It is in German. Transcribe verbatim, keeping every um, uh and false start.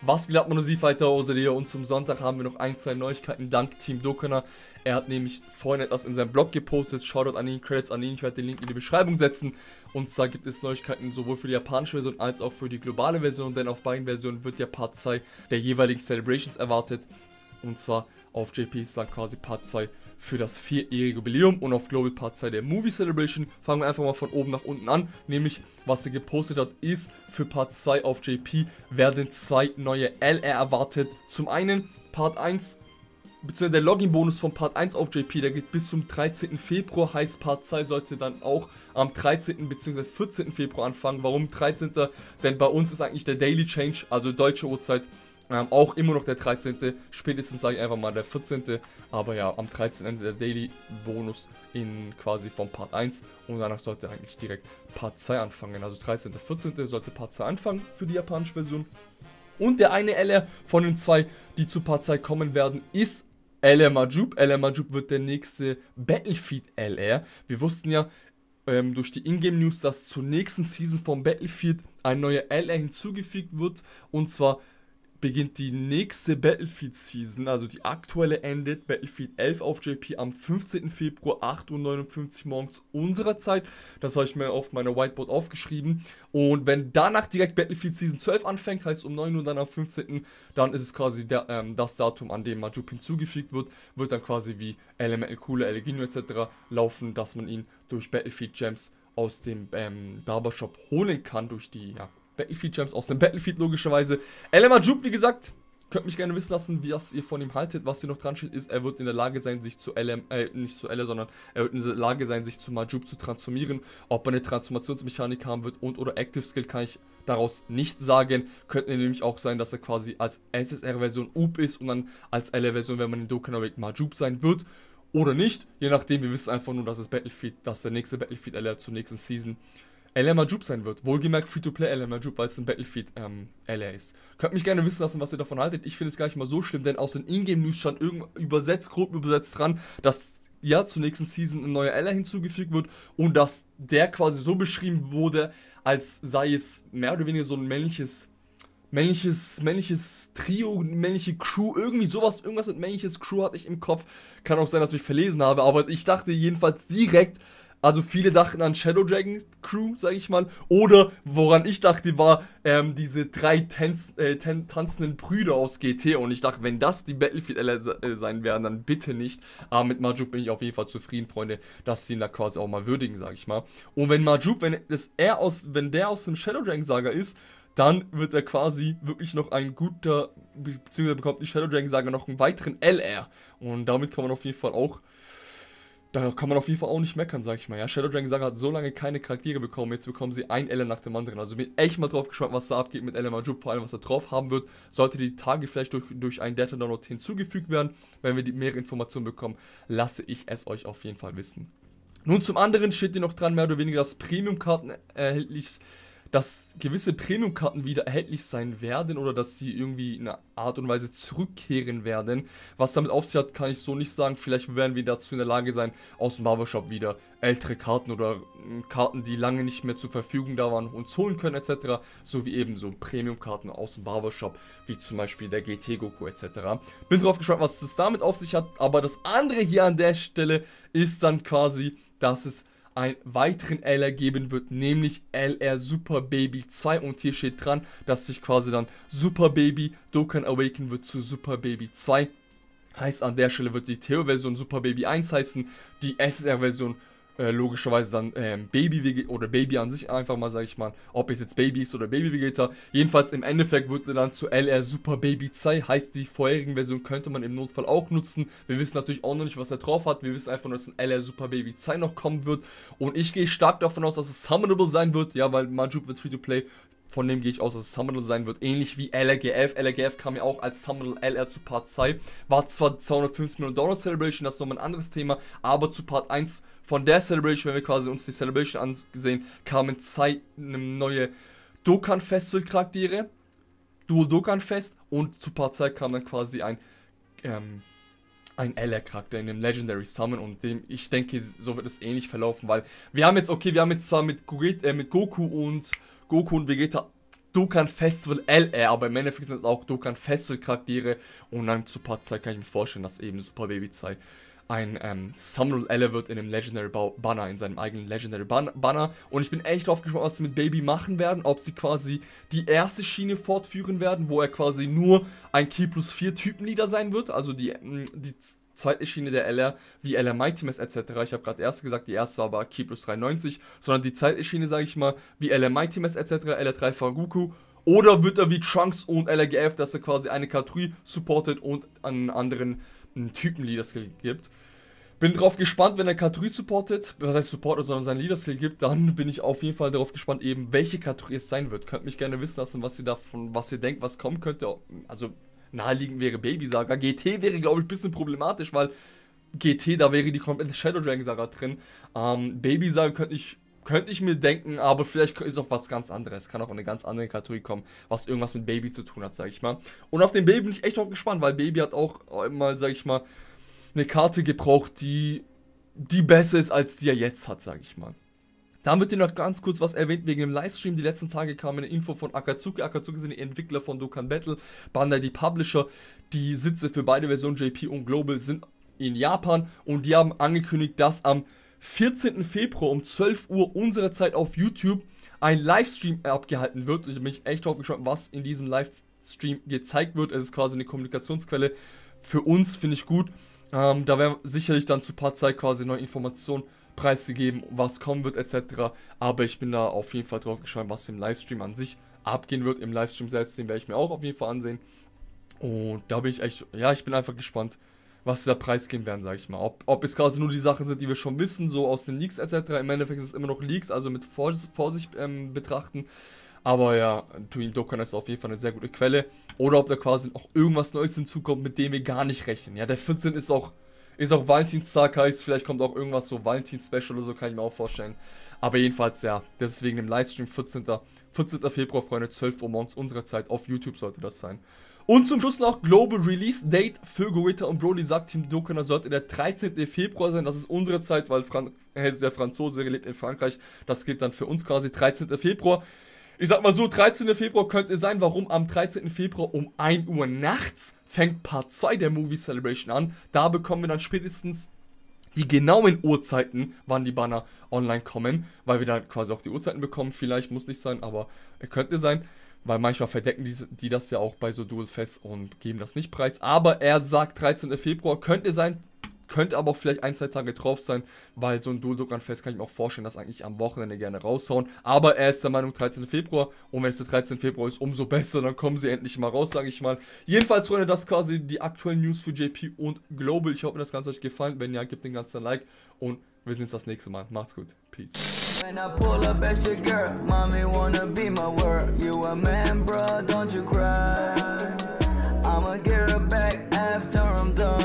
Was geht ab, Monosy-Fighter, Oselia, und zum Sonntag haben wir noch ein, zwei Neuigkeiten dank Team Dokkanner. Er hat nämlich vorhin etwas in seinem Blog gepostet, Shoutout an ihn, Credits an ihn, ich werde den Link in die Beschreibung setzen. Und zwar gibt es Neuigkeiten sowohl für die japanische Version als auch für die globale Version, denn auf beiden Versionen wird ja Part zwei der jeweiligen Celebrations erwartet. Und zwar auf J P ist dann quasi Part zwei für das vierjährige Jubiläum und auf Global Part zwei der Movie Celebration. Fangen wir einfach mal von oben nach unten an, nämlich was er gepostet hat ist, für Part zwei auf J P werden zwei neue L R erwartet. Zum einen Part eins, beziehungsweise der Login-Bonus von Part eins auf J P, der geht bis zum dreizehnten Februar, heißt Part zwei sollte dann auch am dreizehnten bzw. vierzehnten Februar anfangen. Warum dreizehnten? Denn bei uns ist eigentlich der Daily Change, also deutsche Uhrzeit, Ähm, auch immer noch der dreizehnte Spätestens sage ich einfach mal der vierzehnte Aber ja, am dreizehnten der Daily Bonus in quasi vom Part eins. Und danach sollte eigentlich direkt Part zwei anfangen. Also dreizehnten vierzehnten sollte Part zwei anfangen für die japanische Version. Und der eine L R von den zwei, die zu Part zwei kommen werden, ist L R Majub. L R Majub wird der nächste Battlefield L R. Wir wussten ja ähm, durch die Ingame News, dass zur nächsten Season vom Battlefield ein neuer L R hinzugefügt wird. Und zwar beginnt die nächste Battlefield Season, also die aktuelle endet, Battlefield elf auf J P am fünfzehnten Februar, acht Uhr neunundfünfzig morgens unserer Zeit. Das habe ich mir auf meiner Whiteboard aufgeschrieben. Und wenn danach direkt Battlefield Season zwölf anfängt, heißt um neun Uhr dann am fünfzehnten dann ist es quasi der, ähm, das Datum, an dem Majub hinzugefügt wird. Wird dann quasi wie Elemental Cooler, Elegino et cetera laufen, dass man ihn durch Battlefield Gems aus dem ähm, Barbershop holen kann, durch die, ja, Battlefield Gems aus dem Battlefield logischerweise. L R Majub, wie gesagt, könnt mich gerne wissen lassen, wie das ihr von ihm haltet. Was hier noch dran steht, ist, er wird in der Lage sein, sich zu L M, äh, nicht zu L R, sondern er wird in der Lage sein, sich zu Majub zu transformieren. Ob er eine Transformationsmechanik haben wird und oder Active Skill, kann ich daraus nicht sagen. Könnte nämlich auch sein, dass er quasi als S S R-Version U P ist und dann als L R-Version, wenn man in Dokkanner Weg Majub sein wird. Oder nicht, je nachdem, wir wissen einfach nur, dass es Battlefield, dass der nächste Battlefield L R zur nächsten Season L R Majub sein wird. Wohlgemerkt Free-to-Play L R Majub, weil es ein Battlefield ähm, L R ist. Könnt mich gerne wissen lassen, was ihr davon haltet. Ich finde es gar nicht mal so schlimm, denn aus den Ingame-News stand irgend übersetzt, grob übersetzt dran, dass ja zur nächsten Season ein neuer L R hinzugefügt wird und dass der quasi so beschrieben wurde, als sei es mehr oder weniger so ein männliches männliches, männliches Trio, männliche Crew, irgendwie sowas, irgendwas mit männliches Crew hatte ich im Kopf. Kann auch sein, dass ich mich verlesen habe, aber ich dachte jedenfalls direkt, also viele dachten an Shadow Dragon Crew, sag ich mal. Oder woran ich dachte, war ähm, diese drei Tanz, äh, tan tanzenden Brüder aus G T. Und ich dachte, wenn das die Battlefield L R äh, sein werden, dann bitte nicht. Aber mit Majub bin ich auf jeden Fall zufrieden, Freunde, dass sie ihn da quasi auch mal würdigen, sag ich mal. Und wenn Majub, wenn, das er aus, wenn der aus dem Shadow Dragon Saga ist, dann wird er quasi wirklich noch ein guter, beziehungsweise bekommt die Shadow Dragon Saga noch einen weiteren L R. Und damit kann man auf jeden Fall auch Da kann man auf jeden Fall auch nicht meckern, sag ich mal. Ja, Shadow Dragon Saga hat so lange keine Charaktere bekommen, jetzt bekommen sie ein L R nach dem anderen. Also bin echt mal drauf gespannt, was da abgeht mit L R Majub, vor allem was er drauf haben wird. Sollte die Tage vielleicht durch, durch einen Data-Download hinzugefügt werden, wenn wir die mehrere Informationen bekommen, lasse ich es euch auf jeden Fall wissen. Nun zum anderen steht hier noch dran, mehr oder weniger, dass Premium-Karten erhältlich dass gewisse Premium-Karten wieder erhältlich sein werden oder dass sie irgendwie in einer Art und Weise zurückkehren werden. Was damit auf sich hat, kann ich so nicht sagen. Vielleicht werden wir dazu in der Lage sein, aus dem Barbershop wieder ältere Karten oder Karten, die lange nicht mehr zur Verfügung da waren, uns holen können et cetera. Sowie ebenso Premium-Karten aus dem Barbershop, wie zum Beispiel der G T-Goku et cetera. Bin drauf gespannt, was es damit auf sich hat. Aber das andere hier an der Stelle ist dann quasi, dass es einen weiteren L R geben wird, nämlich L R Super Baby zwei, und hier steht dran, dass sich quasi dann Super Baby Dokkan Awaken wird zu Super Baby zwei. Heißt, an der Stelle wird die Theo-Version Super Baby eins heißen, die S S R-Version äh, logischerweise dann ähm, Baby Vegeta oder Baby an sich einfach mal, sage ich mal, ob es jetzt Baby ist oder Baby Vegeta. Jedenfalls im Endeffekt wird er dann zu L R Super Baby zwei, heißt die vorherigen Version könnte man im Notfall auch nutzen. Wir wissen natürlich auch noch nicht, was er drauf hat. Wir wissen einfach nur, dass ein L R Super Baby zwei noch kommen wird. Und ich gehe stark davon aus, dass es summonable sein wird, ja, weil Majub wird Free-to-Play. Von dem gehe ich aus, dass es Summonable sein wird, ähnlich wie L R G F. L R G F kam ja auch als Summonable L R zu Part zwei. War zwar zweihundertfünfzig Millionen Dollar Celebration, das ist nochmal ein anderes Thema, aber zu Part eins von der Celebration, wenn wir quasi uns die Celebration angesehen, kamen zwei neue Dokkan Festival Charaktere, Dual Dokkan Fest, und zu Part zwei kam dann quasi ein ähm, ein L R-Charakter in dem Legendary Summon, und dem, ich denke, so wird es ähnlich verlaufen, weil wir haben jetzt, okay, wir haben jetzt zwar mit, Goget, äh, mit Goku und Goku und Vegeta Dokkan Festival L R, aber im Endeffekt sind es auch Dokkan Festival Charaktere. Und dann zu Part-Zeit kann ich mir vorstellen, dass eben Super Baby zwei ein ähm, Summonal Ally wird in einem Legendary Banner, in seinem eigenen Legendary Banner. Und ich bin echt drauf gespannt, was sie mit Baby machen werden. Ob sie quasi die erste Schiene fortführen werden, wo er quasi nur ein Ki plus vier Typenleader sein wird. Also die, die zweite Schiene der L R, wie L R Mighty Mask et cetera. Ich habe gerade erst gesagt, die erste war aber Ki plus dreiundneunzig. Sondern die zweite Schiene, sage ich mal, wie L R Mighty Mask et cetera, L R drei Fagoku. Oder wird er wie Trunks und L R G F, dass er quasi eine K drei supportet und einen anderen Typen Leader-Skill gibt. Bin drauf gespannt, wenn er K drei supportet, was heißt supportet, sondern seinen Leader-Skill gibt, dann bin ich auf jeden Fall darauf gespannt, eben welche K drei es sein wird. Könnt mich gerne wissen lassen, was ihr davon, was ihr denkt, was kommen könnte. Also naheliegend wäre Baby Saga. G T wäre, glaube ich, ein bisschen problematisch, weil G T, da wäre die komplette Shadow Dragon Saga drin. Ähm, Baby Saga könnte ich Könnte ich mir denken, aber vielleicht ist auch was ganz anderes. Kann auch eine ganz andere Kategorie kommen, was irgendwas mit Baby zu tun hat, sag ich mal. Und auf den Baby bin ich echt auch gespannt, weil Baby hat auch mal, sag ich mal, eine Karte gebraucht, die, die besser ist, als die er jetzt hat, sag ich mal. Dann wird hier noch ganz kurz was erwähnt wegen dem Livestream. Die letzten Tage kam eine Info von Akatsuki. Akatsuki sind die Entwickler von Dokkan Battle. Bandai die Publisher. Die Sitze für beide Versionen, J P und Global, sind in Japan. Und die haben angekündigt, dass am vierzehnten Februar um zwölf Uhr unserer Zeit auf YouTube ein Livestream abgehalten wird. Ich bin echt drauf gespannt, was in diesem Livestream gezeigt wird. Es ist quasi eine Kommunikationsquelle für uns, finde ich gut. Ähm, da werden sicherlich dann zu paar Zeit quasi neue Informationen preisgegeben, was kommen wird et cetera. Aber ich bin da auf jeden Fall drauf gespannt, was im Livestream an sich abgehen wird. Im Livestream selbst, den werde ich mir auch auf jeden Fall ansehen. Und da bin ich echt, ja, ich bin einfach gespannt, was sie da preisgeben werden, sage ich mal. Ob, ob es quasi nur die Sachen sind, die wir schon wissen, so aus den Leaks et cetera. Im Endeffekt ist es immer noch Leaks, also mit Vorsicht ähm, betrachten. Aber ja, Team Dokkan ist auf jeden Fall eine sehr gute Quelle. Oder ob da quasi auch irgendwas Neues hinzukommt, mit dem wir gar nicht rechnen. Ja, der vierzehnte ist auch, ist auch Valentinstag, heißt, vielleicht kommt auch irgendwas so Valentins-Special oder so, kann ich mir auch vorstellen. Aber jedenfalls, ja, deswegen im Livestream vierzehnten Februar, Freunde, zwölf Uhr morgens unserer Zeit auf YouTube sollte das sein. Und zum Schluss noch Global Release Date für Gorita und Broly, sagt Team Dokkan, sollte der dreizehnte Februar sein. Das ist unsere Zeit, weil Fran er ist der Franzose, lebt in Frankreich. Das gilt dann für uns quasi dreizehnten Februar. Ich sag mal so, dreizehnten Februar könnte sein. Warum? Am dreizehnten Februar um ein Uhr nachts fängt Part zwei der Movie Celebration an. Da bekommen wir dann spätestens die genauen Uhrzeiten, wann die Banner online kommen. Weil wir dann quasi auch die Uhrzeiten bekommen. Vielleicht, muss nicht sein, aber es könnte sein. Weil manchmal verdecken die, die das ja auch bei so Duel Fest und geben das nicht preis. Aber er sagt dreizehnten Februar, könnte sein, könnte aber auch vielleicht ein, zwei Tage drauf sein, weil so ein Duel Dokkan Fest kann ich mir auch vorstellen, dass eigentlich am Wochenende gerne raushauen. Aber er ist der Meinung dreizehnten Februar und wenn es der dreizehnte Februar ist, umso besser, dann kommen sie endlich mal raus, sage ich mal. Jedenfalls, Freunde, das ist quasi die aktuellen News für J P und Global. Ich hoffe, das Ganze euch gefallen. Wenn ja, gebt den ganzen Like und wir sehen uns das nächste Mal. Macht's gut. Peace. When I pull up at your girl, mommy wanna be my word. You a man, bruh, don't you cry. I'ma get her back after I'm done.